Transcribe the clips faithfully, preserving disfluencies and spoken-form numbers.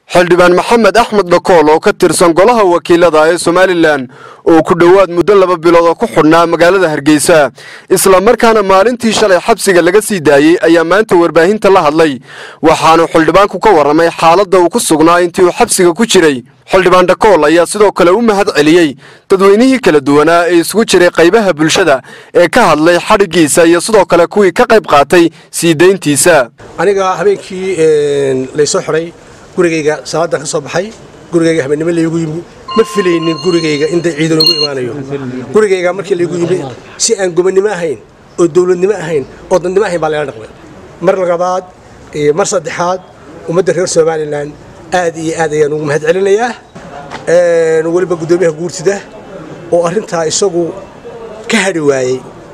xildhibaan maxamed axmed dhakool oo ka tirsan golaha wakiilada ee Soomaaliland oo ku dhawaad muddo laba bilood oo ku xidhnaa magaalada Hargeysa isla markaana maalintii shalay xabsiga laga sii daayay ayaa maanta warbaahinta la hadlay waxaanu xildhibaanku ka waramay xaaladda uu ku sugnaa intii uu xabsiga ku jiray xildhibaan dhakool ayaa sidoo kale u mahad celiyay dadweynihii kala duwanaa ee isugu jiray qaybaha bulshada ee ka hadlay xadhigiisa iyo sidoo kale kuwii ka qayb qaatay sii deyntiisa aniga habeenkii la soo xiray gurigayga salaadaan ka soo baxay gurigayga habeenimo la igu yimi ma filaynin gurigayga inta ciidan ugu imaanayo gurigayga markii la igu yimi si aan gobonimo ahayn oo dawladnimo ahayn oo dadnimo ahayn baa la dhaqmay mar labaad iyo mar saddexaad ummadda reer Soomaaliland aad iyo aad ayaan ugu mahad celinayaa ee waliba gudoomiyaha guurtida oo arinta isagu ka hadhi waayay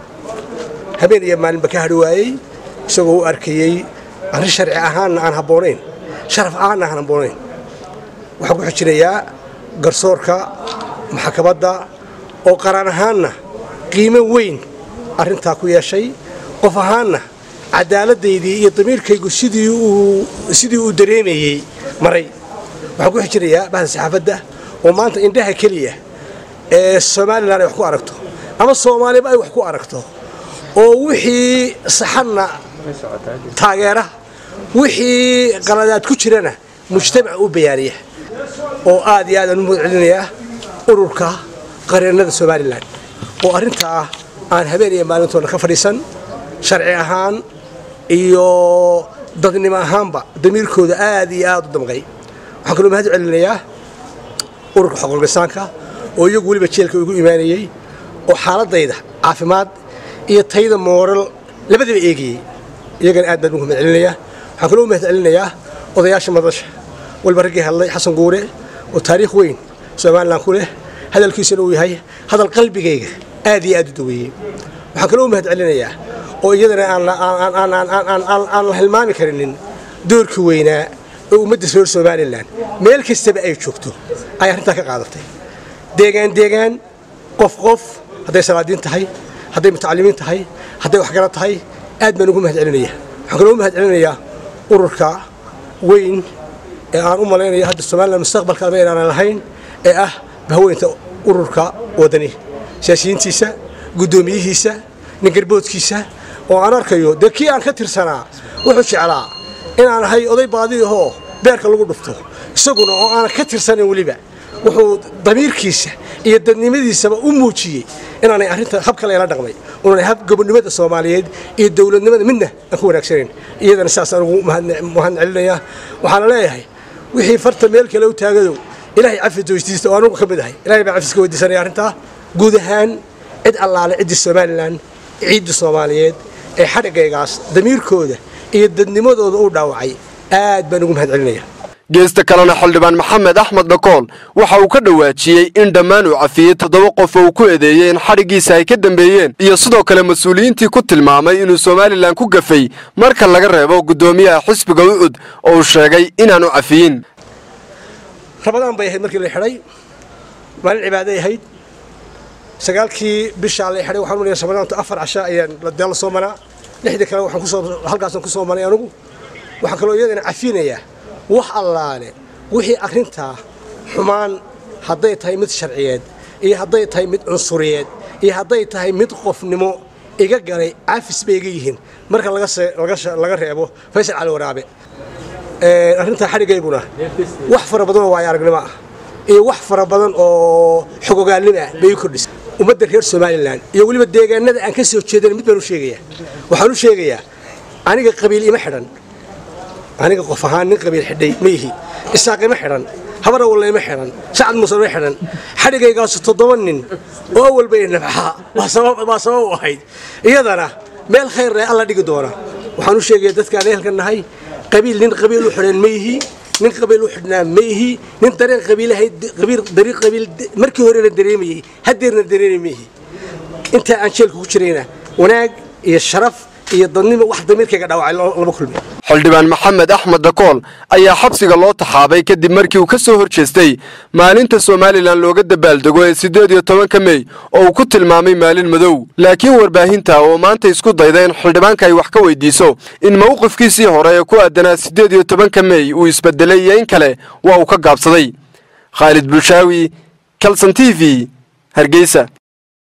habeen iyo maalinba ka hadhi waayay isagoo arkayay arrin sharci ahaan aan haboonayn sharaf aan aan haboonayn waxa ku xijinayaa garsoorka maxkamadda oo qaran ahaanna qiimo weyn arinta ku yeeshay qof ahaanna cadaaladdeedii iyo damiirkaygu sidii uu sidii uu dareemayay maray waxa ku xijinayaa bahda saxaafadda oo maanta indhaha kaliya ee Soomaaliland ay wax ku aragto ama Soomaaliba ay wax ku aragto oo wixii saxanna taageera wixii qaladaad ku jirana mujtamac u bayaariya oo aad iyo aad u muudcinaya ururka qareennada Soomaaliland oo arinta aan habeen iyo maalintoona ka fadhiisan sharci ahaan iyo dadnimo ahaanba damiirkooda aad iyo aad u damqay waxaan kaloo mahad celinayaa ururka xuquuqlisaanka oo iyagu waliba jeelka ugu imaanayay oo xaaladayda caafimaad iyo tayada moral labadaba eegayay iyagana aad baan ugu mahad celinayaa waxaan kaloo mahad celinayaa odayaasha madasha walba ragii hadlay xasan guure oo taariikh weyn Soomaaliland ku leh hadalkiisana uu yahay hadal qalbigayga aad iyo aad u daweeyay waxaan kaloo mahad celinayaa oo iyadana aan aan aan aan aan aan la hilmaami karin doorkii weynaa ee ummadda reer Soomaaliland meel kastaba ay joogto ay arinta ka qaadatay deegaan deegaan qof qof haday salaadiin tahay haday mutacallimiin tahay haday wax garan tahay aad baan ugu mahad celinayaa waxaan kaloo mahad celinayaa ururka weyn ee aan u maleynayo hadda Soomaaliland mustaqbalka ma inaan lahayn ee ah bahweynta ururka wadani siyaasiyiintiisa gudoomiyihiisa ningarboodkiisa oo aan arkayo dadkii aan ka tirsanaa wuxuu jeclaa in aan ahay oday baadi ahoo beerka lagu dhufto isaguna oo aan ka tirsanin waliba wuxuu damiirkiisa iyo dadnimadiisa u muujiyay in aanay arinta hab kale la dhaqmay oo hab gobonimada Soomaaliyeed iyo dawladnimada midna aan ku wanaagsaneyn iyadana saas aan ugu mahad celinayaa waxaan leeyahay wixii farta meel kale u taagado ilaahay cafi doosdiista oo anigu ka mid ahay ilaahay baa cafiska weydiisanaya arinta guud ahaan cid allaale cid Soomaaliland ciid Soomaaliyeed ee xadhigaygaas damiirkooda iyo dadnimadooda u dhaawacay aad baan ugu mahad celinayaa geesta kalena xildhibaan maxamed axmed dhakool waxa uu ka dhawaajiyay in dhammaan uu cafiyay toddoba qof oo ku eedeeyay in xadhigiisa ay ka dambeeyeen iyo sidoo kale mas'uuliyiintii ku tilmaamay inuu Soomaaliland ku gafay marka laga reebo gudoomiyaha xisbiga Ucud oo sheegay inaanu cafiyin rabadaan bay ahayd markii la xiray maalin cibaadada ahayd sagaalkii bisha la xiray waxaan u leeyahay Soomaaliland afar casha ayaan la dal Soomaaliya lixda kale waxaan ku soo halkaas ku soo maray anigu waxaan kaloo iyadana cafinayaa wax allaale wixii arinta xumaan haday tahay mid sharciyeed iyo haday tahay mid cunsuriyeed iyo haday tahay mid qofnimo iga galay afis bay iga yihiin marka laga laga laga reebo Faysal Cali Waraabe ee arinta xarigayguna wax fara badan oo ay aragnimo ah iyo wax fara badan oo xogogaalnimo ah bay kordhis ummadda reer Soomaaliland iyo waliba deegaanada aan ka soo jeedin mid baan u sheegayaa waxaan u sheegayaa aniga qabiil ima xiran aniga qof ahaan nin qabiil xidhay meehi isaaqima xiran habar walaa ima xiran shacab muslimiin xiran xadhigaygaas toddoba nin oo walba ay nafaxa waa sabab waa sabab ahayd iyadana meel khayr ah alla dhigi doona waxaan u sheegayaa dadka aan halkan nahay qabiil nin qabiil u xiran meehi nin qabiil u xidhnaa meehi nin dareen qabiilahay qabiil dariiq qabiil markii hore la dareemayay hadeerna dareemayay inta aan jeelka ku jirayna wanaag iyo sharaf iyo dadnimo wax damiirkayga dhaawacay laba kulmi xildhibaan maxamed axmed dhakool ayaa xabsiga loo taxaabay kadib markii uu ka soo horjeestay maalinta Soomaaliland looga dabaaldego ee siddeed iyo tobanka May oo uu ku tilmaamay maalin madow laakiin warbaahinta oo maanta isku dayday in xildhibaanka ay wax ka weydiiso in mowqifkiisii hore ee ku aadanaa siddeed iyo tobanka May uu isbedelay iyo in kale waa uu ka gaabsaday Khalid Bulshaawi Kalson T V Hargeysa.